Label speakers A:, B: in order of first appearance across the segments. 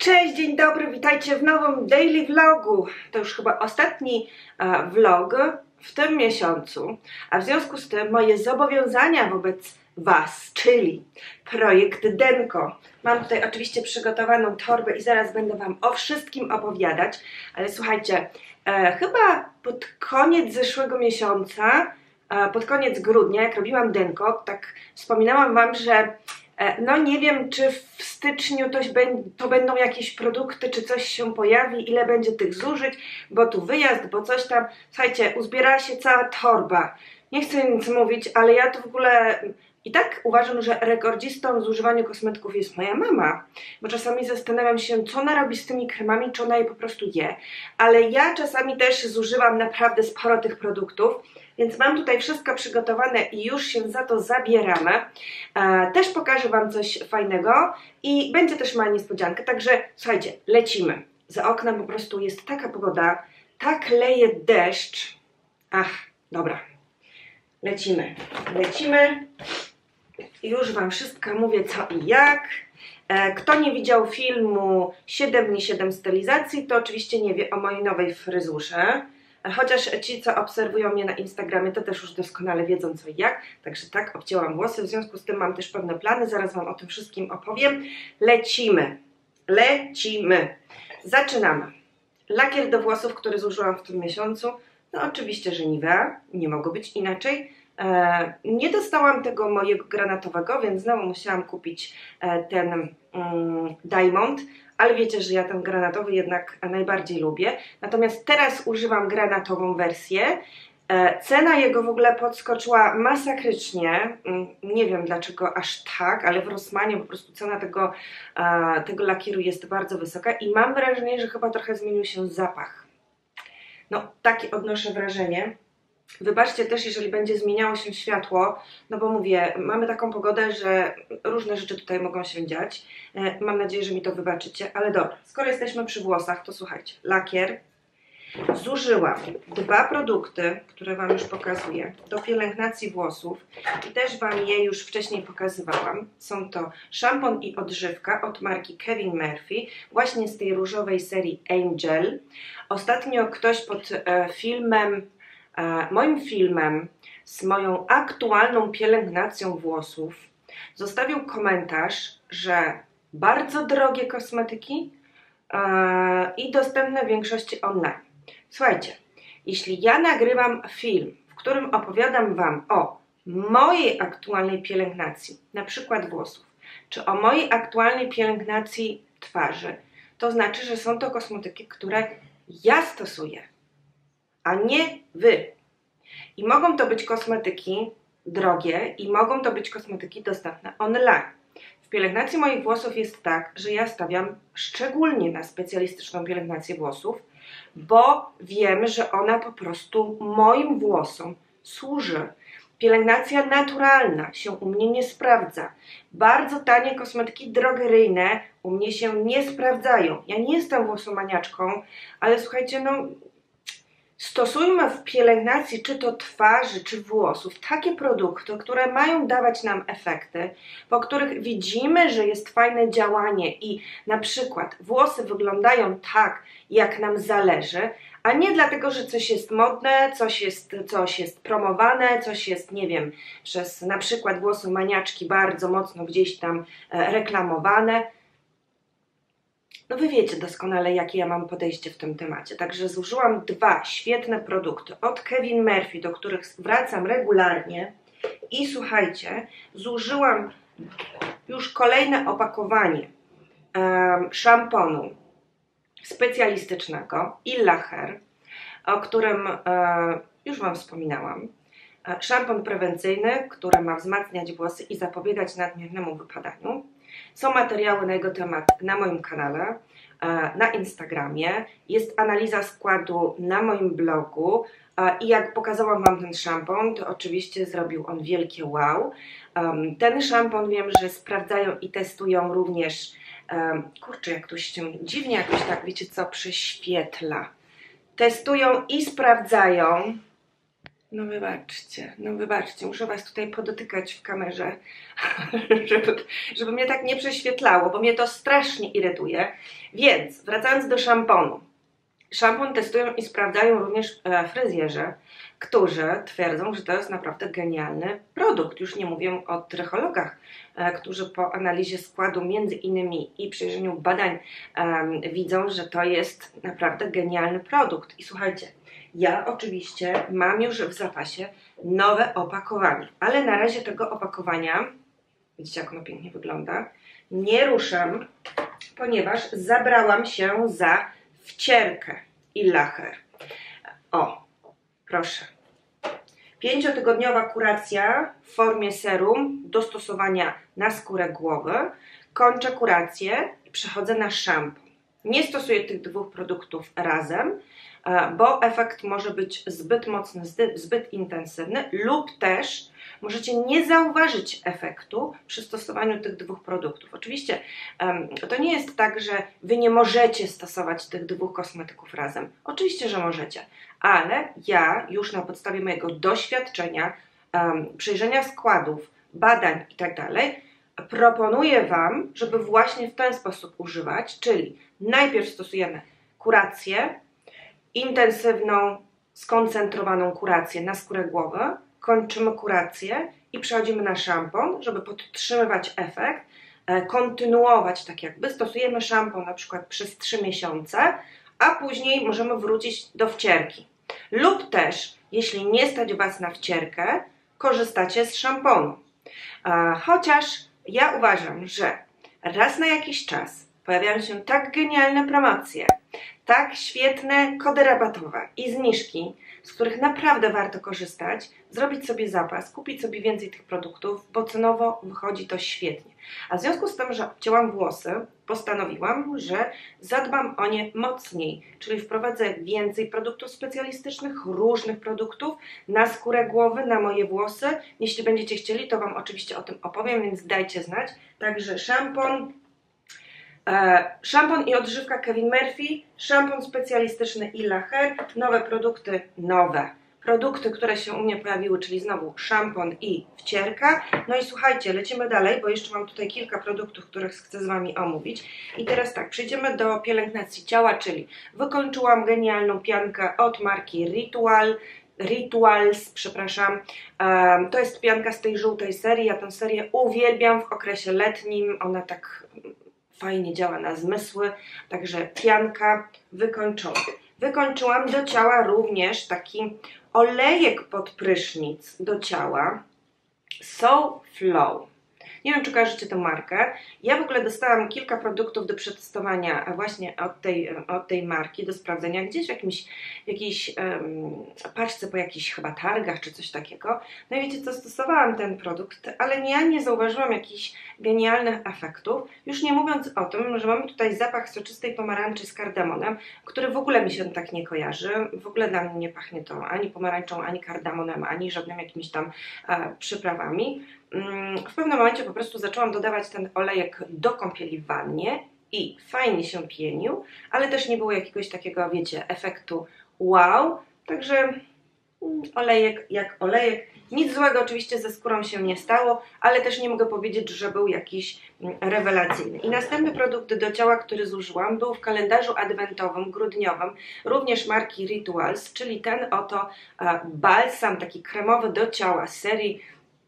A: Cześć, dzień dobry, witajcie w nowym daily vlogu. To już chyba ostatni vlog w tym miesiącu, a w związku z tym moje zobowiązania wobec Was, czyli projekt Denko. Mam tutaj oczywiście przygotowaną torbę i zaraz będę Wam o wszystkim opowiadać, ale słuchajcie, chyba pod koniec zeszłego miesiąca, pod koniec grudnia, jak robiłam Denko, tak wspominałam Wam, że no nie wiem, czy w styczniu to będą jakieś produkty, czy coś się pojawi, ile będzie tych zużyć, bo tu wyjazd, bo coś tam. Słuchajcie, uzbierała się cała torba. Nie chcę nic mówić, ale ja to w ogóle i tak uważam, że rekordzistą w zużywaniu kosmetyków jest moja mama, bo czasami zastanawiam się, co ona robi z tymi kremami, czy ona je po prostu je, ale ja czasami też zużywam naprawdę sporo tych produktów, więc mam tutaj wszystko przygotowane i już się za to zabieramy. Też pokażę Wam coś fajnego i będzie też mała niespodzianka, także słuchajcie, lecimy. Za oknem po prostu jest taka pogoda, tak leje deszcz. Ach, dobra, lecimy. Już Wam wszystko mówię co i jak. Kto nie widział filmu 7 dni 7 stylizacji, to oczywiście nie wie o mojej nowej fryzurze. Chociaż ci, co obserwują mnie na Instagramie, to też już doskonale wiedzą co i jak. Także tak, obcięłam włosy, w związku z tym mam też pewne plany, zaraz Wam o tym wszystkim opowiem. Lecimy. Zaczynamy. Lakier do włosów, który zużyłam w tym miesiącu, no oczywiście, że Nivea, nie mogło być inaczej. Nie dostałam tego mojego granatowego, więc znowu musiałam kupić ten Diamond, ale wiecie, że ja ten granatowy jednak najbardziej lubię. Natomiast teraz używam granatową wersję. Cena jego w ogóle podskoczyła masakrycznie. Nie wiem dlaczego aż tak, ale w Rossmanie po prostu cena tego lakieru jest bardzo wysoka i mam wrażenie, że chyba trochę zmienił się zapach. No, takie odnoszę wrażenie. Wybaczcie też, jeżeli będzie zmieniało się światło, no bo mówię, mamy taką pogodę, że różne rzeczy tutaj mogą się dziać. Mam nadzieję, że mi to wybaczycie, ale dobra, skoro jesteśmy przy włosach, to słuchajcie, lakier. Zużyłam 2 produkty, które Wam już pokazuję, do pielęgnacji włosów i też Wam je już wcześniej pokazywałam. Są to szampon i odżywka od marki Kevin Murphy, właśnie z tej różowej serii Angel. Ostatnio ktoś pod moim filmem z moją aktualną pielęgnacją włosów zostawił komentarz, że bardzo drogie kosmetyki i dostępne w większości online. Słuchajcie, jeśli ja nagrywam film, w którym opowiadam Wam o mojej aktualnej pielęgnacji, na przykład włosów, czy o mojej aktualnej pielęgnacji twarzy, to znaczy, że są to kosmetyki, które ja stosuję, a nie Wy. I mogą to być kosmetyki drogie i mogą to być kosmetyki dostępne online. W pielęgnacji moich włosów jest tak, że ja stawiam szczególnie na specjalistyczną pielęgnację włosów, bo wiem, że ona po prostu moim włosom służy. Pielęgnacja naturalna się u mnie nie sprawdza. Bardzo tanie kosmetyki drogeryjne u mnie się nie sprawdzają. Ja nie jestem włosomaniaczką, ale słuchajcie, no stosujmy w pielęgnacji czy to twarzy, czy włosów takie produkty, które mają dawać nam efekty, po których widzimy, że jest fajne działanie i na przykład włosy wyglądają tak, jak nam zależy, a nie dlatego, że coś jest modne, coś jest promowane, coś jest, nie wiem, przez na przykład włosomaniaczki bardzo mocno gdzieś tam reklamowane. No wy wiecie doskonale, jakie ja mam podejście w tym temacie. Także zużyłam 2 świetne produkty od Kevin Murphy, do których wracam regularnie. I słuchajcie, zużyłam już kolejne opakowanie szamponu specjalistycznego Illa Hair, o którym już Wam wspominałam. Szampon prewencyjny, który ma wzmacniać włosy i zapobiegać nadmiernemu wypadaniu. Są materiały na jego temat na moim kanale, na Instagramie, jest analiza składu na moim blogu i jak pokazałam Wam ten szampon, to oczywiście zrobił on wielkie wow. Ten szampon wiem, że sprawdzają i testują również, kurczę, jak tu się dziwnie jakoś tak, wiecie co, prześwietla. Testują i sprawdzają No wybaczcie, muszę Was tutaj podotykać w kamerze, żeby mnie tak nie prześwietlało, bo mnie to strasznie irytuje. Więc wracając do szamponu. Szampon testują i sprawdzają również fryzjerzy, którzy twierdzą, że to jest naprawdę genialny produkt. Już nie mówię o trychologach, którzy po analizie składu między innymi i przejrzeniu badań widzą, że to jest naprawdę genialny produkt. I słuchajcie, ja oczywiście mam już w zapasie nowe opakowanie, ale na razie tego opakowania, widzicie jak ono pięknie wygląda, nie ruszam, ponieważ zabrałam się za wcierkę i lacher. O, proszę. 5-tygodniowa kuracja w formie serum do stosowania na skórę głowy. Kończę kurację i przechodzę na szampon. Nie stosuję tych dwóch produktów razem, bo efekt może być zbyt mocny, zbyt intensywny lub też możecie nie zauważyć efektu przy stosowaniu tych dwóch produktów. Oczywiście to nie jest tak, że Wy nie możecie stosować tych dwóch kosmetyków razem. Oczywiście, że możecie, ale ja już na podstawie mojego doświadczenia, przejrzenia składów, badań itd. proponuję Wam, żeby właśnie w ten sposób używać, czyli najpierw stosujemy kurację, intensywną, skoncentrowaną kurację na skórę głowy, kończymy kurację i przechodzimy na szampon, żeby podtrzymywać efekt, kontynuować tak jakby. Stosujemy szampon na przykład przez 3 miesiące, a później możemy wrócić do wcierki. Lub też, jeśli nie stać Was na wcierkę, korzystacie z szamponu. Chociaż ja uważam, że raz na jakiś czas pojawiają się tak genialne promocje, tak świetne kody rabatowe i zniżki, z których naprawdę warto korzystać, zrobić sobie zapas, kupić sobie więcej tych produktów, bo cenowo wychodzi to świetnie. A w związku z tym, że obcięłam włosy, postanowiłam, że zadbam o nie mocniej, czyli wprowadzę więcej produktów specjalistycznych, różnych produktów na skórę głowy, na moje włosy. Jeśli będziecie chcieli, to Wam oczywiście o tym opowiem, więc dajcie znać. Także szampon i odżywka Kevin Murphy, szampon specjalistyczny Illa Hair, nowe produkty, produkty, które się u mnie pojawiły, czyli znowu szampon i wcierka. No i słuchajcie, lecimy dalej, bo jeszcze mam tutaj kilka produktów, których chcę z Wami omówić. I teraz tak, przejdziemy do pielęgnacji ciała, czyli wykończyłam genialną piankę od marki Rituals, przepraszam. To jest pianka z tej żółtej serii, ja tę serię uwielbiam w okresie letnim, ona tak fajnie działa na zmysły, także pianka wykończona. Wykończyłam do ciała również taki olejek pod prysznic do ciała, So Flow. Nie wiem, czy kojarzycie tę markę. Ja w ogóle dostałam kilka produktów do przetestowania właśnie od tej marki, do sprawdzenia gdzieś w jakiejś paczce po jakichś chyba targach czy coś takiego. No i wiecie co, stosowałam ten produkt, ale ja nie zauważyłam jakichś genialnych efektów. Już nie mówiąc o tym, że mamy tutaj zapach soczystej pomarańczy z kardamonem, który w ogóle mi się tak nie kojarzy. W ogóle dla mnie nie pachnie to ani pomarańczą, ani kardamonem, ani żadnym jakimiś tam przyprawami. W pewnym momencie po prostu zaczęłam dodawać ten olejek do kąpieli w wannie i fajnie się pienił, ale też nie było jakiegoś takiego, wiecie, efektu wow, także olejek jak olejek. Nic złego oczywiście ze skórą się nie stało, ale też nie mogę powiedzieć, że był jakiś rewelacyjny. I następny produkt do ciała, który zużyłam, był w kalendarzu adwentowym, grudniowym, również marki Rituals, czyli ten oto balsam taki kremowy do ciała z serii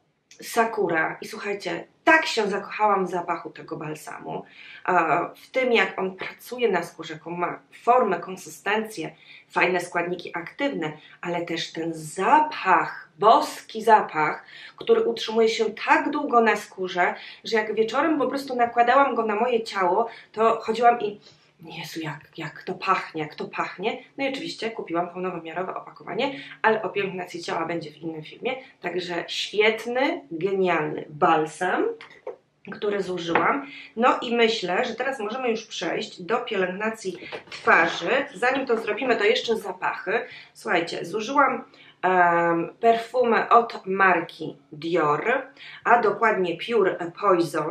A: Sakura. I słuchajcie, tak się zakochałam w zapachu tego balsamu, w tym jak on pracuje na skórze, jaką ma formę, konsystencję, fajne składniki aktywne, ale też ten zapach, boski zapach, który utrzymuje się tak długo na skórze, że jak wieczorem po prostu nakładałam go na moje ciało, to chodziłam i Jezu, jak to pachnie, jak to pachnie. No i oczywiście kupiłam pełnowymiarowe opakowanie, ale o pielęgnacji ciała będzie w innym filmie. Także świetny, genialny balsam, który zużyłam. No i myślę, że teraz możemy już przejść do pielęgnacji twarzy. Zanim to zrobimy, to jeszcze zapachy. Słuchajcie, zużyłam perfumy od marki Dior, a dokładnie Pure Poison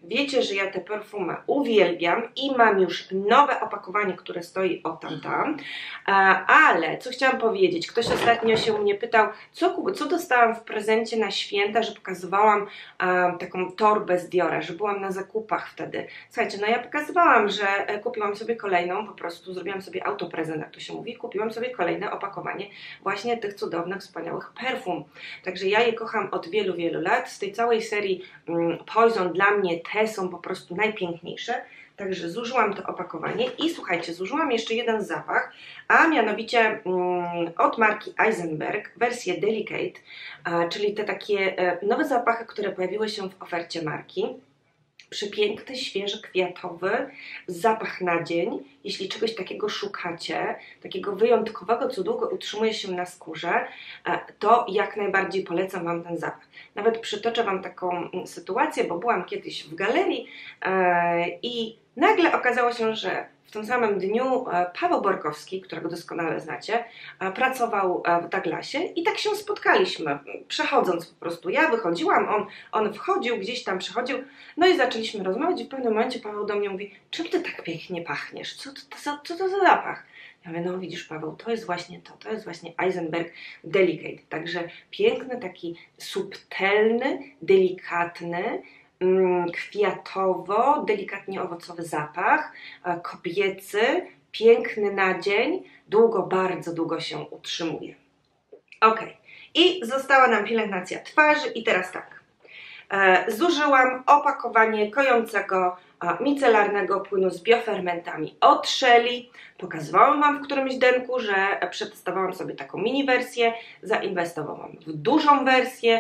A: Wiecie, że ja te perfumy uwielbiam i mam już nowe opakowanie, które stoi o tam. Ale co chciałam powiedzieć, ktoś ostatnio się mnie pytał, co dostałam w prezencie na święta, że pokazywałam taką torbę z Diora, że byłam na zakupach wtedy. Słuchajcie, no ja pokazywałam, że kupiłam sobie kolejną, po prostu zrobiłam sobie autoprezent, jak to się mówi, kupiłam sobie kolejne opakowanie właśnie tych cudownych, wspaniałych perfum. Także ja je kocham od wielu, wielu lat. Z tej całej serii Poison dla mnie te są po prostu najpiękniejsze. Także zużyłam to opakowanie i słuchajcie, zużyłam jeszcze jeden zapach, a mianowicie od marki Eisenberg, wersję Delicate, czyli te takie nowe zapachy, które pojawiły się w ofercie marki. Przepiękny, świeży, kwiatowy zapach na dzień. Jeśli czegoś takiego szukacie, takiego wyjątkowego, co długo utrzymuje się na skórze, to jak najbardziej polecam Wam ten zapach. Nawet przytoczę Wam taką sytuację, bo byłam kiedyś w galerii i nagle okazało się, że w tym samym dniu Paweł Borkowski, którego doskonale znacie, pracował w Douglasie i tak się spotkaliśmy, przechodząc po prostu. Ja wychodziłam, on wchodził, gdzieś tam przechodził, no i zaczęliśmy rozmawiać i w pewnym momencie Paweł do mnie mówi: czym ty tak pięknie pachniesz? Co to za zapach? Ja mówię: no widzisz, Paweł, to jest właśnie to jest właśnie Eisenberg Delicate. Także piękny, taki subtelny, delikatny, kwiatowo, delikatnie owocowy zapach, kobiecy, piękny na dzień, bardzo długo się utrzymuje. Ok, i została nam pielęgnacja twarzy i teraz tak, zużyłam opakowanie kojącego micelarnego płynu z biofermentami od Shelly. Pokazywałam Wam w którymś denku, że przetestowałam sobie taką mini wersję, zainwestowałam w dużą wersję,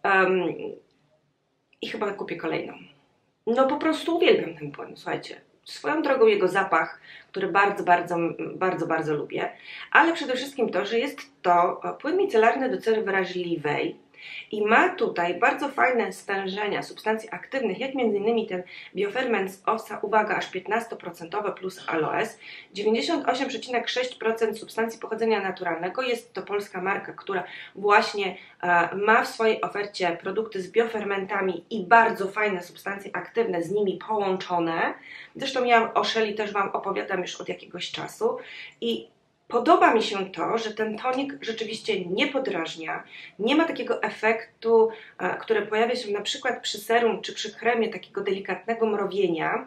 A: i chyba kupię kolejną. No po prostu uwielbiam ten płyn, słuchajcie. Swoją drogą jego zapach, który bardzo lubię, ale przede wszystkim to, że jest to płyn micelarny do cery wrażliwej i ma tutaj bardzo fajne stężenia substancji aktywnych, jak m.in. ten bioferment z osa, uwaga, aż 15% plus aloes, 98,6% substancji pochodzenia naturalnego. Jest to polska marka, która właśnie ma w swojej ofercie produkty z biofermentami i bardzo fajne substancje aktywne z nimi połączone. Zresztą ja o Shelly też Wam opowiadam już od jakiegoś czasu i podoba mi się to, że ten tonik rzeczywiście nie podrażnia, nie ma takiego efektu, który pojawia się na przykład przy serum czy przy kremie, takiego delikatnego mrowienia.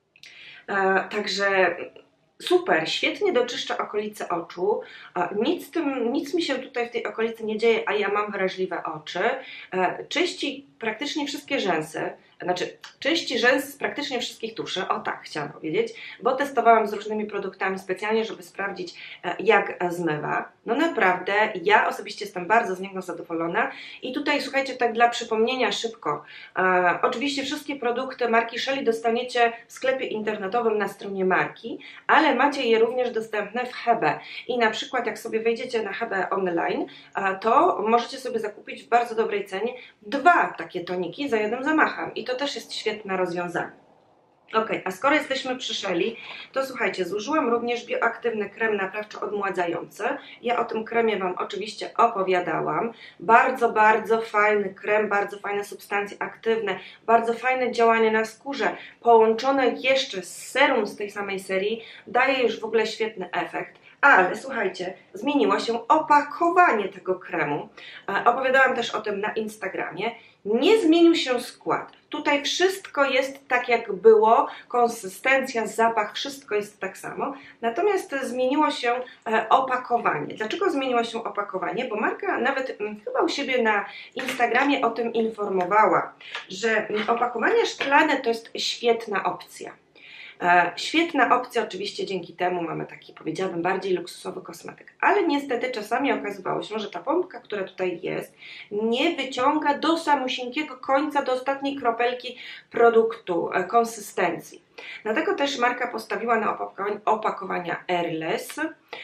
A: Także super, świetnie doczyszcza okolice oczu, nic mi się tutaj w tej okolicy nie dzieje, a ja mam wrażliwe oczy. Czyści praktycznie wszystkie rzęsy, czyści rzęs z praktycznie wszystkich tuszy, o tak chciałam powiedzieć, bo testowałam z różnymi produktami specjalnie, żeby sprawdzić, jak zmywa. No naprawdę, ja osobiście jestem bardzo z niego zadowolona i tutaj słuchajcie, tak dla przypomnienia szybko, oczywiście wszystkie produkty marki Shelly dostaniecie w sklepie internetowym na stronie marki, ale macie je również dostępne w Hebe i na przykład jak sobie wejdziecie na Hebe online, to możecie sobie zakupić w bardzo dobrej cenie 2 takie toniki za jednym zamachem i to też jest świetne rozwiązanie. Ok, a skoro jesteśmy przy Shelly, to słuchajcie, zużyłam również bioaktywny krem naprawczo odmładzający. Ja o tym kremie Wam oczywiście opowiadałam. Bardzo fajny krem, bardzo fajne substancje aktywne, bardzo fajne działanie na skórze, połączone jeszcze z serum z tej samej serii, daje już w ogóle świetny efekt. Ale słuchajcie, zmieniło się opakowanie tego kremu. Opowiadałam też o tym na Instagramie. Nie zmienił się skład. Tutaj wszystko jest tak jak było, konsystencja, zapach, wszystko jest tak samo. Natomiast zmieniło się opakowanie. Dlaczego zmieniło się opakowanie? Bo marka nawet chyba u siebie na Instagramie o tym informowała, że opakowanie szklane to jest świetna opcja. Świetna opcja, oczywiście dzięki temu mamy taki, powiedziałabym, bardziej luksusowy kosmetyk, ale niestety czasami okazywało się, że ta pompka, która tutaj jest, nie wyciąga do samusieńkiego końca, do ostatniej kropelki produktu, konsystencji. Dlatego też marka postawiła na opakowania Airless,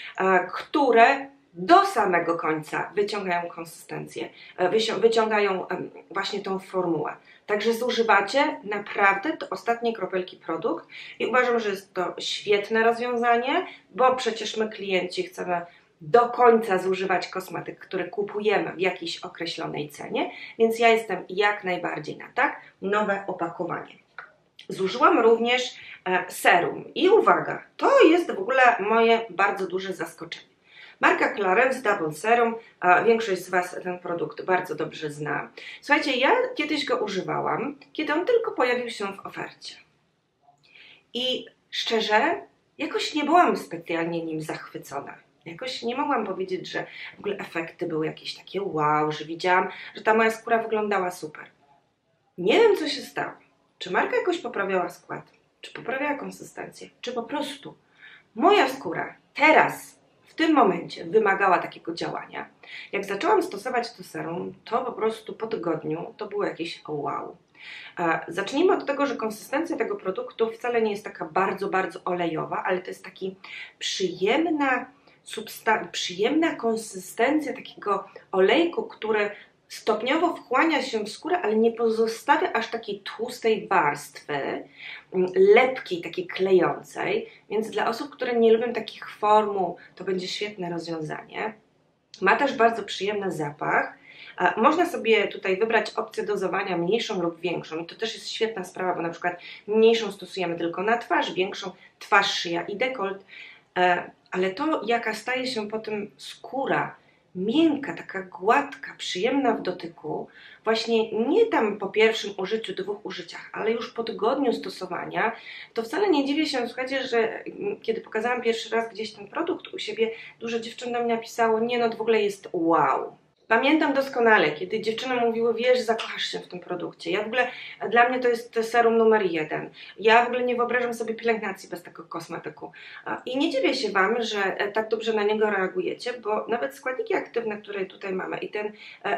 A: które do samego końca wyciągają konsystencję, wyciągają właśnie tą formułę. Także zużywacie naprawdę do ostatniej kropelki produkt i uważam, że jest to świetne rozwiązanie, bo przecież my klienci chcemy do końca zużywać kosmetyk, który kupujemy w jakiejś określonej cenie, więc ja jestem jak najbardziej na tak. Nowe opakowanie. Zużyłam również serum i uwaga, to jest w ogóle moje bardzo duże zaskoczenie. Marka Clarins Double Serum, większość z Was ten produkt bardzo dobrze zna. Słuchajcie, ja kiedyś go używałam, kiedy on tylko pojawił się w ofercie. I szczerze, jakoś nie byłam specjalnie nim zachwycona. Jakoś nie mogłam powiedzieć, że w ogóle efekty były jakieś takie wow, że widziałam, że ta moja skóra wyglądała super. Nie wiem, co się stało. Czy marka jakoś poprawiała skład? Czy poprawiała konsystencję? Czy po prostu moja skóra teraz, w tym momencie wymagała takiego działania? Jak zaczęłam stosować to serum, to po prostu po tygodniu to było jakieś wow. Zacznijmy od tego, że konsystencja tego produktu wcale nie jest taka bardzo, bardzo olejowa, ale to jest taki przyjemna konsystencja takiego olejku, który stopniowo wchłania się w skórę, ale nie pozostawia aż takiej tłustej warstwy, lepkiej, takiej klejącej, więc dla osób, które nie lubią takich formuł, to będzie świetne rozwiązanie. Ma też bardzo przyjemny zapach. Można sobie tutaj wybrać opcję dozowania mniejszą lub większą i to też jest świetna sprawa, bo na przykład mniejszą stosujemy tylko na twarz, większą twarz, szyja i dekolt, ale to jaka staje się potem skóra, miękka, taka gładka, przyjemna w dotyku, właśnie nie tam po pierwszym użyciu, 2 użyciach, ale już po tygodniu stosowania, to wcale nie dziwię się, słuchajcie, że kiedy pokazałam pierwszy raz gdzieś ten produkt u siebie, dużo dziewczyn do mnie napisało, nie no, w ogóle jest wow. Pamiętam doskonale, kiedy dziewczyny mówiły, wiesz, zakochasz się w tym produkcie. Ja w ogóle, dla mnie to jest serum numer 1. Ja w ogóle nie wyobrażam sobie pielęgnacji bez tego kosmetyku. I nie dziwię się Wam, że tak dobrze na niego reagujecie, bo nawet składniki aktywne, które tutaj mamy i ten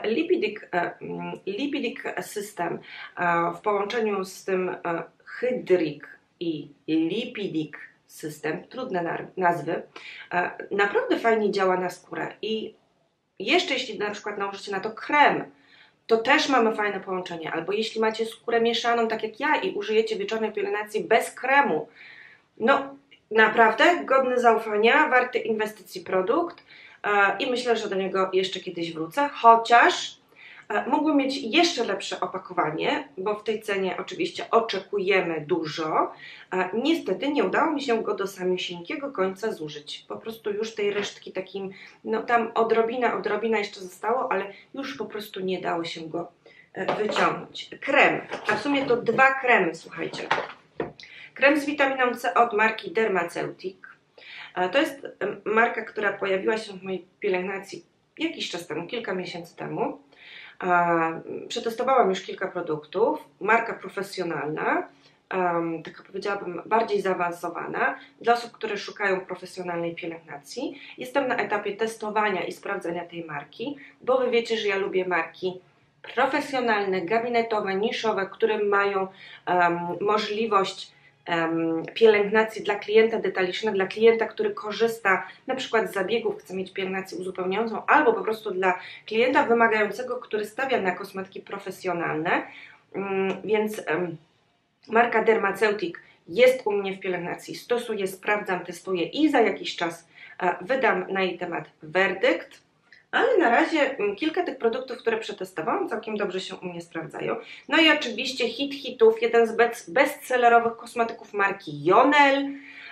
A: lipidic system w połączeniu z tym hydric i lipidic system, trudne nazwy, naprawdę fajnie działa na skórę i jeszcze jeśli na przykład nałożycie na to krem, to też mamy fajne połączenie. Albo jeśli macie skórę mieszaną, tak jak ja, i użyjecie wieczornej pielęgnacji bez kremu, no naprawdę godny zaufania, warty inwestycji produkt i myślę, że do niego jeszcze kiedyś wrócę, chociaż mógłby mieć jeszcze lepsze opakowanie, bo w tej cenie oczywiście oczekujemy dużo. Niestety nie udało mi się go do samysieńkiego końca zużyć. Po prostu już tej resztki takim, no tam odrobina jeszcze zostało, ale już po prostu nie dało się go wyciągnąć. Krem, a w sumie to 2 kremy, słuchajcie. Krem z witaminą C od marki Dermaceutic. To jest marka, która pojawiła się w mojej pielęgnacji jakiś czas temu, kilka miesięcy temu. Przetestowałam już kilka produktów, marka profesjonalna, taka powiedziałabym bardziej zaawansowana, dla osób, które szukają profesjonalnej pielęgnacji. Jestem na etapie testowania i sprawdzania tej marki, bo Wy wiecie, że ja lubię marki profesjonalne, gabinetowe, niszowe, które mają możliwość pielęgnacji dla klienta detalicznego, dla klienta, który korzysta na przykład z zabiegów, chce mieć pielęgnację uzupełniającą, albo po prostu dla klienta wymagającego, który stawia na kosmetyki profesjonalne, więc marka Dermaceutic jest u mnie w pielęgnacji, stosuję, sprawdzam, testuję i za jakiś czas wydam na jej temat werdykt. Ale na razie kilka tych produktów, które przetestowałam, całkiem dobrze się u mnie sprawdzają. No i oczywiście hit hitów, jeden z bestsellerowych kosmetyków marki Jonel,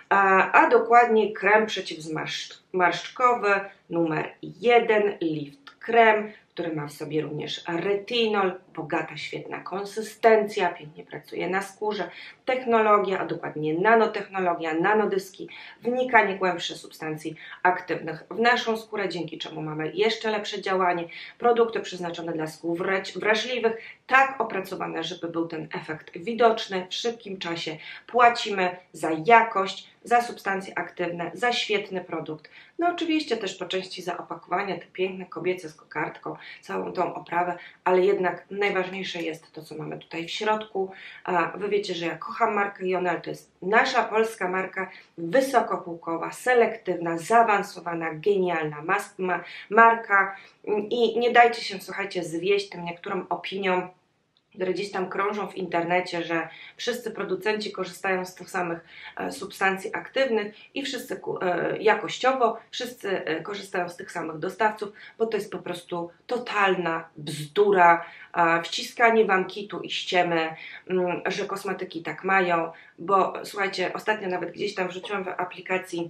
A: a dokładnie krem przeciwzmarszczkowy numer 1, Lift Krem, który ma w sobie również retinol, bogata, świetna konsystencja, pięknie pracuje na skórze, technologia, a dokładnie nanotechnologia, nanodyski, wnikanie głębsze substancji aktywnych w naszą skórę, dzięki czemu mamy jeszcze lepsze działanie, produkty przeznaczone dla skór wrażliwych, tak opracowane, żeby był ten efekt widoczny w szybkim czasie. Płacimy za jakość, za substancje aktywne, za świetny produkt. No oczywiście też po części za opakowanie, te piękne kobiece z kokardką, całą tą oprawę, ale jednak najważniejsze jest to, co mamy tutaj w środku. Wy wiecie, że ja kocham markę Jonel, to jest nasza polska marka, wysokopółkowa, selektywna, zaawansowana, genialna marka i nie dajcie się, słuchajcie, zwieść tym niektórym opiniom, które gdzieś tam krążą w internecie, że wszyscy producenci korzystają z tych samych substancji aktywnych i wszyscy jakościowo, wszyscy korzystają z tych samych dostawców, bo to jest po prostu totalna bzdura, wciskanie wam kitu i ściemy, że kosmetyki tak mają, bo słuchajcie, ostatnio nawet gdzieś tam wrzuciłam w aplikacji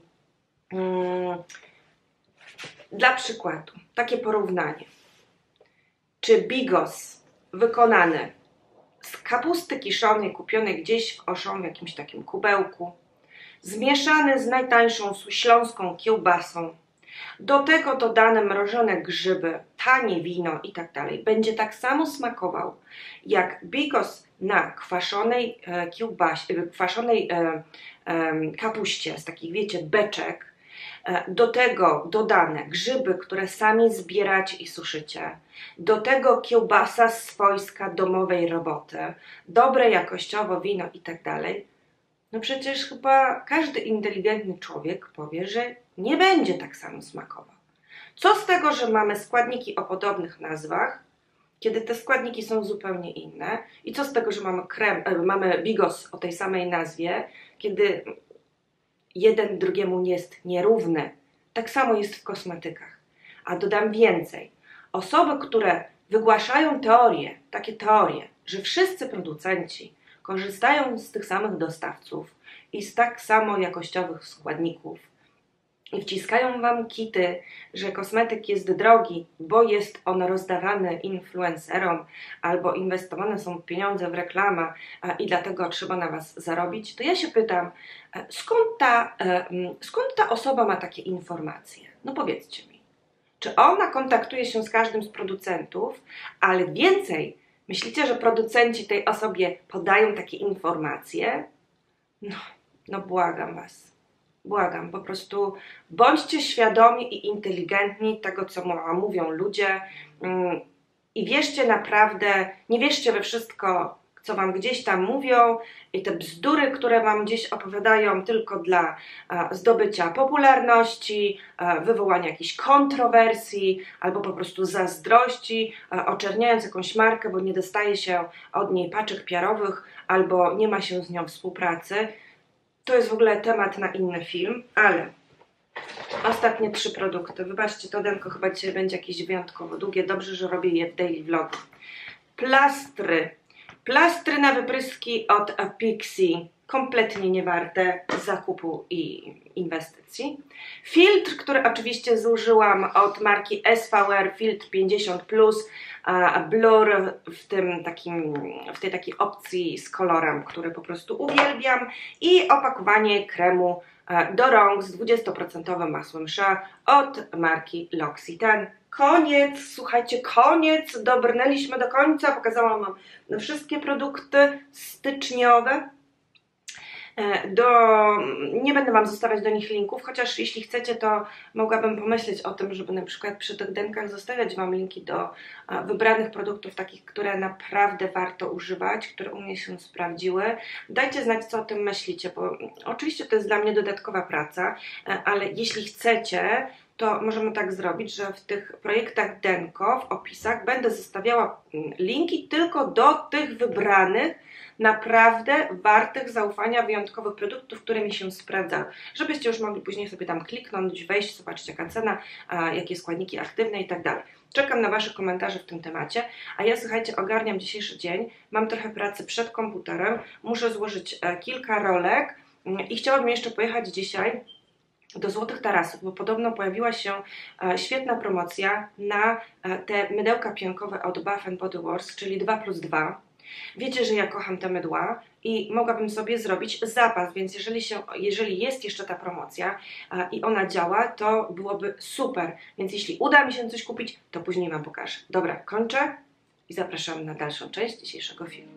A: dla przykładu takie porównanie. Czy bigos wykonany z kapusty kiszonej, kupionej gdzieś w Auchan w jakimś takim kubełku, zmieszany z najtańszą śląską kiełbasą, do tego dodane mrożone grzyby, tanie wino i tak dalej, będzie tak samo smakował jak bigos na kwaszonej kiełbasie, kwaszonej kapuście z takich, wiecie, beczek, do tego dodane grzyby, które sami zbieracie i suszycie, do tego kiełbasa z swojska domowej roboty, dobre jakościowo wino i tak dalej. No przecież chyba każdy inteligentny człowiek powie, że nie będzie tak samo smakował. Co z tego, że mamy składniki o podobnych nazwach, kiedy te składniki są zupełnie inne? I co z tego, że mamy bigos o tej samej nazwie, kiedy jeden drugiemu jest nierówny? Tak samo jest w kosmetykach. A dodam więcej. Osoby, które wygłaszają takie teorie, że wszyscy producenci korzystają z tych samych dostawców i z tak samo jakościowych składników i wciskają wam kity, że kosmetyk jest drogi, bo jest on rozdawany influencerom albo inwestowane są pieniądze w reklamę i dlatego trzeba na was zarobić, to ja się pytam, skąd ta osoba ma takie informacje? No powiedzcie mi. Czy ona kontaktuje się z każdym z producentów, ale więcej, myślicie, że producenci tej osobie podają takie informacje? No błagam was. Błagam, po prostu bądźcie świadomi i inteligentni tego, co mówią ludzie i wierzcie naprawdę, nie wierzcie we wszystko, co wam gdzieś tam mówią i te bzdury, które wam gdzieś opowiadają tylko dla zdobycia popularności, wywołania jakichś kontrowersji albo po prostu zazdrości, oczerniając jakąś markę, bo nie dostaje się od niej paczek PR-owych albo nie ma się z nią współpracy. To jest w ogóle temat na inny film, ale ostatnie 3 produkty. Wybaczcie, to denko chyba dzisiaj będzie jakieś wyjątkowo długie. Dobrze, że robię je w daily vlogu. Plastry. Plastry na wypryski od Pixi. Kompletnie niewarte zakupu i inwestycji. Filtr, który oczywiście zużyłam od marki SVR, filtr 50+, blur w tej takiej opcji z kolorem, który po prostu uwielbiam, i opakowanie kremu do rąk z 20% masłem shea od marki L'Occitane. Koniec, słuchajcie, koniec, dobrnęliśmy do końca, pokazałam wam wszystkie produkty styczniowe. Nie będę wam zostawiać do nich linków, chociaż jeśli chcecie, to mogłabym pomyśleć o tym, żeby na przykład przy tych denkach zostawiać wam linki do wybranych produktów, takich, które naprawdę warto używać, które u mnie się sprawdziły. Dajcie znać, co o tym myślicie, bo oczywiście to jest dla mnie dodatkowa praca, ale jeśli chcecie, to możemy tak zrobić, że w tych projektach Denko, w opisach będę zostawiała linki tylko do tych wybranych, naprawdę wartych zaufania, wyjątkowych produktów, które mi się sprawdzały. Żebyście już mogli później sobie tam kliknąć, wejść, zobaczyć jaka cena, jakie składniki aktywne i tak dalej. Czekam na wasze komentarze w tym temacie, a ja, słuchajcie, ogarniam dzisiejszy dzień, mam trochę pracy przed komputerem, muszę złożyć kilka rolek i chciałabym jeszcze pojechać dzisiaj do Złotych Tarasów, bo podobno pojawiła się świetna promocja na te mydełka piankowe od Bath Body Works, czyli 2+2. Wiecie, że ja kocham te mydła i mogłabym sobie zrobić zapas, więc jeżeli jest jeszcze ta promocja i ona działa, to byłoby super. Więc jeśli uda mi się coś kupić, to później wam pokażę. Dobra, kończę i zapraszam na dalszą część dzisiejszego filmu.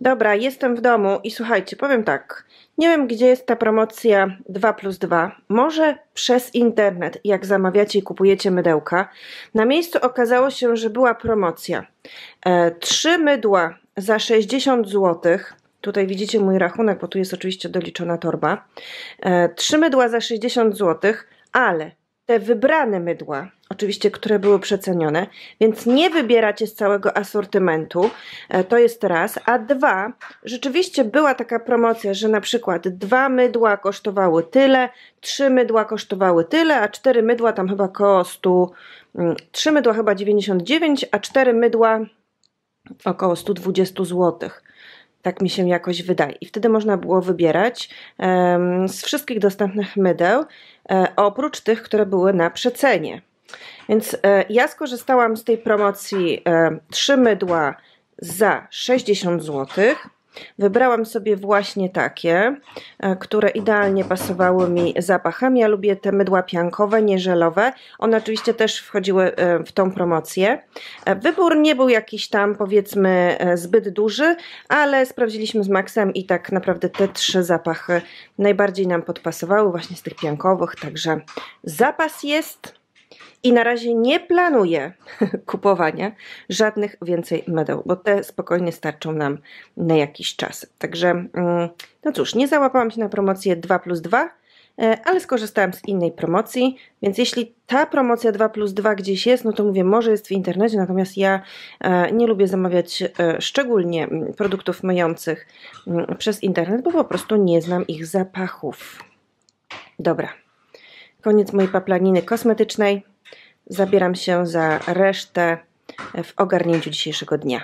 A: Dobra, jestem w domu i słuchajcie, powiem tak, nie wiem gdzie jest ta promocja 2+2, może przez internet, jak zamawiacie i kupujecie mydełka. Na miejscu okazało się, że była promocja. 3 mydła za 60 zł, tutaj widzicie mój rachunek, bo tu jest oczywiście doliczona torba. 3 mydła za 60 zł, ale te wybrane mydła, oczywiście, które były przecenione, więc nie wybieracie z całego asortymentu, to jest raz, a dwa, rzeczywiście była taka promocja, że na przykład 2 mydła kosztowały tyle, 3 mydła kosztowały tyle, a 4 mydła tam chyba koło 100, 3 mydła chyba 99, a 4 mydła około 120 zł. Tak mi się jakoś wydaje. I wtedy można było wybierać z wszystkich dostępnych mydeł, oprócz tych, które były na przecenie. Więc ja skorzystałam z tej promocji 3 mydła za 60 zł. Wybrałam sobie właśnie takie, które idealnie pasowały mi zapachem. Ja lubię te mydła piankowe, nie żelowe. One oczywiście też wchodziły w tą promocję. Wybór nie był jakiś tam, powiedzmy, zbyt duży, ale sprawdziliśmy z Maxem i tak naprawdę te 3 zapachy najbardziej nam podpasowały właśnie z tych piankowych, także zapas jest. I na razie nie planuję kupowania żadnych więcej mydeł, bo te spokojnie starczą nam na jakiś czas. Także, no cóż, nie załapałam się na promocję 2+2, ale skorzystałam z innej promocji, więc jeśli ta promocja 2+2 gdzieś jest, no to mówię, może jest w internecie, natomiast ja nie lubię zamawiać szczególnie produktów myjących przez internet, bo po prostu nie znam ich zapachów. Dobra, koniec mojej paplaniny kosmetycznej. Zabieram się za resztę w ogarnięciu dzisiejszego dnia.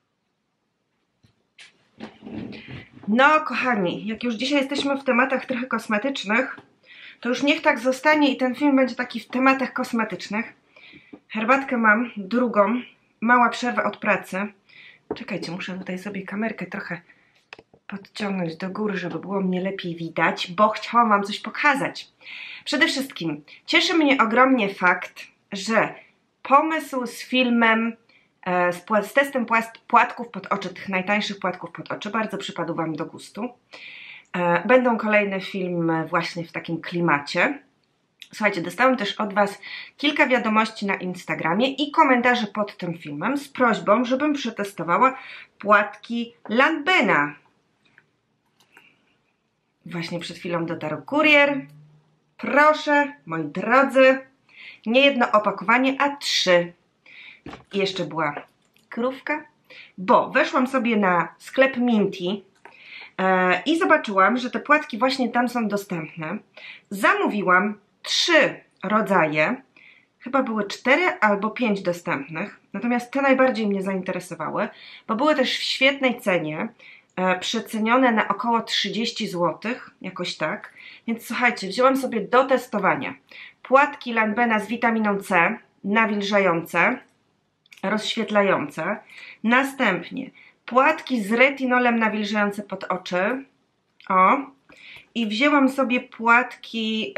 A: No kochani, jak już dzisiaj jesteśmy w tematach trochę kosmetycznych, to już niech tak zostanie i ten film będzie taki w tematach kosmetycznych. Herbatkę mam, drugą, mała przerwa od pracy. Czekajcie, muszę tutaj sobie kamerkę trochę podciągnąć do góry, żeby było mnie lepiej widać, bo chciałam wam coś pokazać. Przede wszystkim cieszy mnie ogromnie fakt, że pomysł z filmem, z testem płatków pod oczy, tych najtańszych płatków pod oczy, bardzo przypadł wam do gustu. Będą kolejne filmy właśnie w takim klimacie. Słuchajcie, dostałam też od was kilka wiadomości na Instagramie i komentarzy pod tym filmem z prośbą, żebym przetestowała płatki Lanbena. Właśnie przed chwilą dotarł kurier. Proszę, moi drodzy, nie jedno opakowanie, a 3. I jeszcze była krówka, bo weszłam sobie na sklep Minty i zobaczyłam, że te płatki właśnie tam są dostępne. Zamówiłam 3 rodzaje, chyba były 4 albo 5 dostępnych, natomiast te najbardziej mnie zainteresowały, bo były też w świetnej cenie, przecenione na około 30 zł, jakoś tak. Więc słuchajcie, wzięłam sobie do testowania płatki Lanbena z witaminą C, nawilżające, rozświetlające. Następnie płatki z retinolem nawilżające pod oczy. O. I wzięłam sobie płatki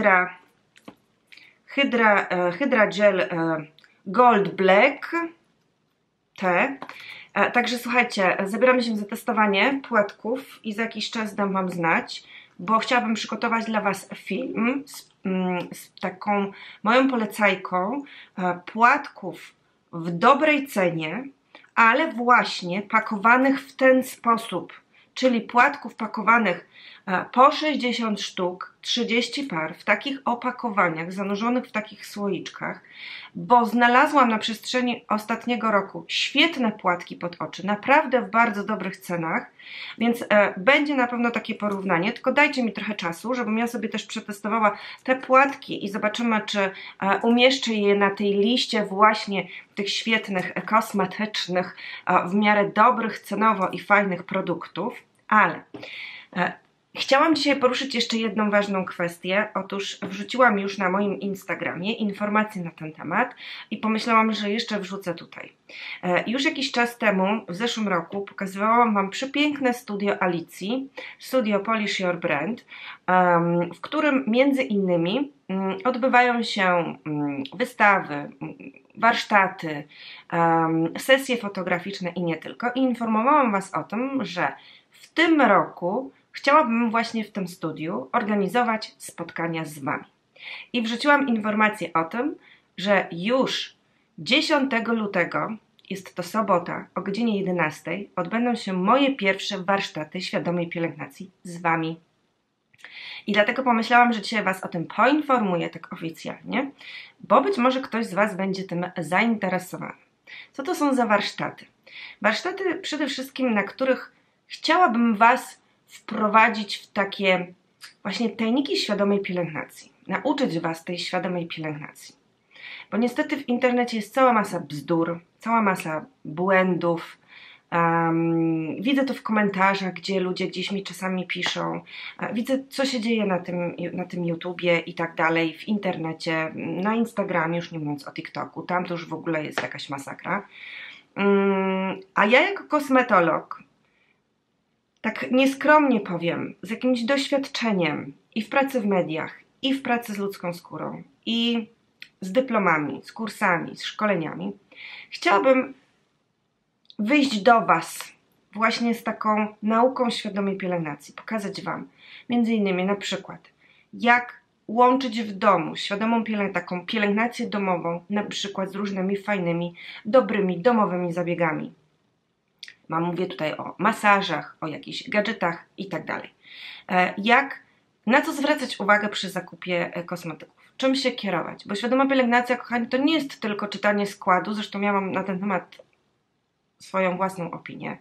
A: Hydra Gel Gold Black. Te. Także słuchajcie, zabieramy się za testowanie płatków i za jakiś czas dam wam znać, bo chciałabym przygotować dla was film z taką moją polecajką płatków w dobrej cenie, ale właśnie pakowanych w ten sposób, czyli płatków pakowanych po 60 sztuk, 30 par, w takich opakowaniach, zanurzonych w takich słoiczkach, bo znalazłam na przestrzeni ostatniego roku świetne płatki pod oczy, naprawdę w bardzo dobrych cenach, więc będzie na pewno takie porównanie, tylko dajcie mi trochę czasu, żebym ja sobie też przetestowała te płatki i zobaczymy, czy umieszczę je na tej liście właśnie tych świetnych, kosmetycznych, w miarę dobrych cenowo i fajnych produktów, ale chciałam dzisiaj poruszyć jeszcze jedną ważną kwestię. Otóż wrzuciłam już na moim Instagramie informacje na ten temat i pomyślałam, że jeszcze wrzucę tutaj. Już jakiś czas temu, w zeszłym roku, pokazywałam wam przepiękne studio Alicji, studio Polish Your Brand, w którym między innymi odbywają się wystawy, warsztaty, sesje fotograficzne i nie tylko. I informowałam Was o tym, że w tym roku chciałabym właśnie w tym studiu organizować spotkania z Wami. I wrzuciłam informację o tym, że już 10 lutego, jest to sobota, o godzinie 11, odbędą się moje pierwsze warsztaty świadomej pielęgnacji z Wami. I dlatego pomyślałam, że dzisiaj Was o tym poinformuję tak oficjalnie, bo być może ktoś z Was będzie tym zainteresowany. Co to są za warsztaty? Warsztaty przede wszystkim, na których chciałabym Was wprowadzić w takie właśnie tajniki świadomej pielęgnacji. Nauczyć Was tej świadomej pielęgnacji. Bo niestety w internecie jest cała masa bzdur, cała masa błędów. Widzę to w komentarzach, gdzie ludzie gdzieś mi czasami piszą. Widzę, co się dzieje na tym YouTubie i tak dalej, w internecie, na Instagramie, już nie mówiąc o TikToku. Tam to już w ogóle jest jakaś masakra. A ja jako kosmetolog, tak nieskromnie powiem, z jakimś doświadczeniem i w pracy w mediach, i w pracy z ludzką skórą, i z dyplomami, z kursami, z szkoleniami, chciałabym wyjść do Was właśnie z taką nauką świadomej pielęgnacji, pokazać Wam między innymi na przykład, jak łączyć w domu świadomą taką pielęgnację domową, na przykład z różnymi fajnymi, dobrymi, domowymi zabiegami. Mówię tutaj o masażach, o jakichś gadżetach i tak dalej. Na co zwracać uwagę przy zakupie kosmetyków? Czym się kierować? Bo świadoma pielęgnacja, kochani, to nie jest tylko czytanie składu, zresztą ja mam na ten temat swoją własną opinię,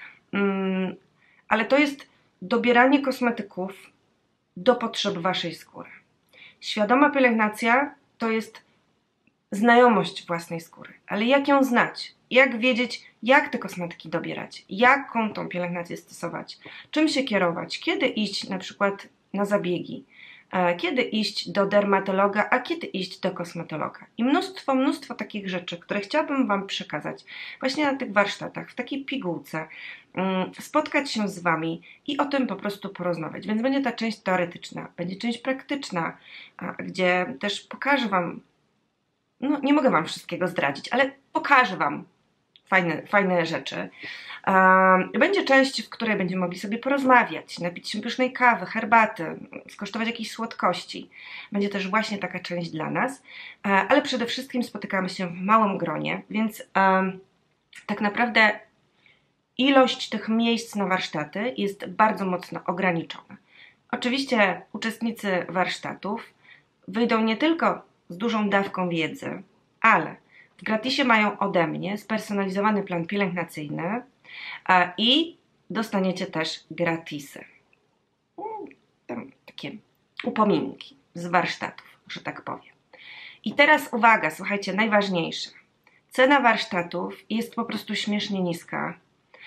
A: ale to jest dobieranie kosmetyków do potrzeb Waszej skóry. Świadoma pielęgnacja to jest znajomość własnej skóry, ale jak ją znać? Jak wiedzieć, jak te kosmetyki dobierać? Jaką tą pielęgnację stosować? Czym się kierować? Kiedy iść na przykład na zabiegi? Kiedy iść do dermatologa, a kiedy iść do kosmetologa? I mnóstwo takich rzeczy, które chciałabym Wam przekazać właśnie na tych warsztatach, w takiej pigułce, spotkać się z Wami i o tym po prostu porozmawiać. Więc będzie ta część teoretyczna, będzie część praktyczna, gdzie też pokażę Wam, no nie mogę Wam wszystkiego zdradzić, ale pokażę Wam fajne rzeczy. Będzie część, w której będziemy mogli sobie porozmawiać, napić się pysznej kawy, herbaty, skosztować jakichś słodkości. Będzie też właśnie taka część dla nas, ale przede wszystkim spotykamy się w małym gronie, więc tak naprawdę ilość tych miejsc na warsztaty jest bardzo mocno ograniczona. Oczywiście uczestnicy warsztatów wyjdą nie tylko z dużą dawką wiedzy, ale w gratisie mają ode mnie spersonalizowany plan pielęgnacyjny i dostaniecie też gratisy. Tam takie upominki z warsztatów, że tak powiem. I teraz uwaga, słuchajcie, najważniejsze. Cena warsztatów jest po prostu śmiesznie niska.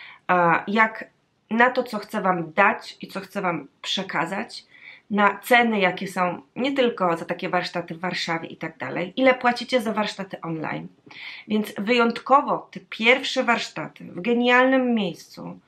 A: Jak na to, co chcę Wam dać i co chcę Wam przekazać, na ceny, jakie są nie tylko za takie warsztaty w Warszawie i tak dalej, ile płacicie za warsztaty online. Więc wyjątkowo te pierwsze warsztaty w genialnym miejscu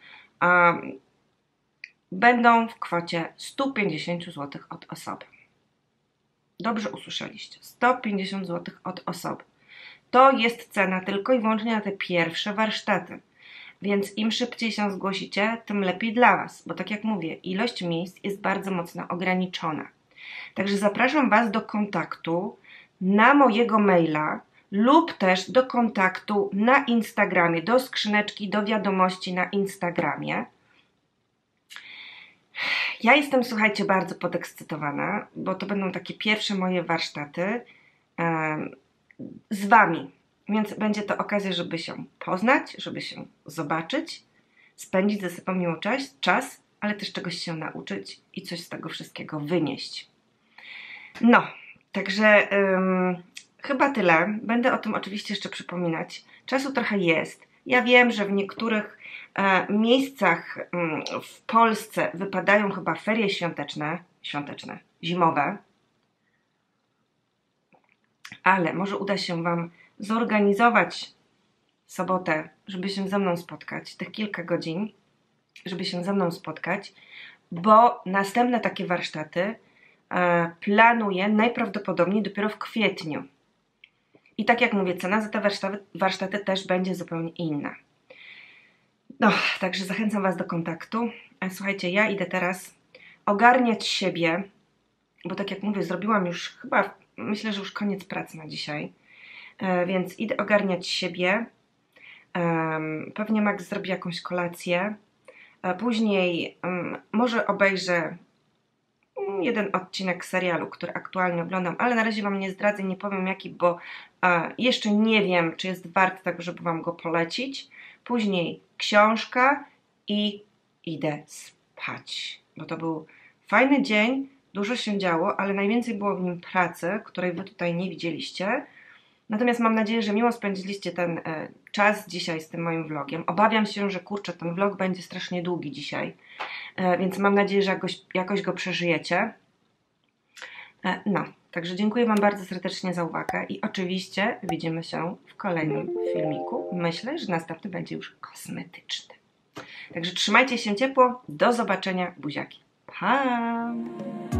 A: będą w kwocie 150 zł od osoby. Dobrze usłyszeliście, 150 zł od osoby. To jest cena tylko i wyłącznie na te pierwsze warsztaty. Więc im szybciej się zgłosicie, tym lepiej dla Was, bo tak jak mówię, ilość miejsc jest bardzo mocno ograniczona. Także zapraszam Was do kontaktu na mojego maila lub też do kontaktu na Instagramie, do skrzyneczki, do wiadomości na Instagramie. Ja jestem, słuchajcie, bardzo podekscytowana, bo to będą takie pierwsze moje warsztaty z Wami. Więc będzie to okazja, żeby się poznać, żeby się zobaczyć, spędzić ze sobą miło czas, ale też czegoś się nauczyć i coś z tego wszystkiego wynieść. No, także chyba tyle. Będę o tym oczywiście jeszcze przypominać. Czasu trochę jest. Ja wiem, że w niektórych miejscach w Polsce wypadają chyba ferie zimowe, ale może uda się Wam zorganizować sobotę, żeby się ze mną spotkać, tych kilka godzin, żeby się ze mną spotkać, bo następne takie warsztaty planuję najprawdopodobniej dopiero w kwietniu. I tak jak mówię, cena za te warsztaty też będzie zupełnie inna. No, także zachęcam Was do kontaktu. Słuchajcie, ja idę teraz ogarniać siebie, bo tak jak mówię, zrobiłam już chyba, myślę, że już koniec pracy na dzisiaj, więc idę ogarniać siebie. Pewnie Max zrobi jakąś kolację. Później może obejrzę jeden odcinek serialu, który aktualnie oglądam, ale na razie Wam nie zdradzę, nie powiem jaki, bo jeszcze nie wiem, czy jest wart tego, żeby Wam go polecić. Później książka i idę spać, bo to był fajny dzień, dużo się działo, ale najwięcej było w nim pracy, której Wy tutaj nie widzieliście. Natomiast mam nadzieję, że miło spędziliście ten czas dzisiaj z tym moim vlogiem. Obawiam się, że kurczę, ten vlog będzie strasznie długi dzisiaj, więc mam nadzieję, że jakoś go przeżyjecie. No, także dziękuję Wam bardzo serdecznie za uwagę i oczywiście widzimy się w kolejnym filmiku. Myślę, że następny będzie już kosmetyczny. Także trzymajcie się ciepło, do zobaczenia, buziaki. Pa!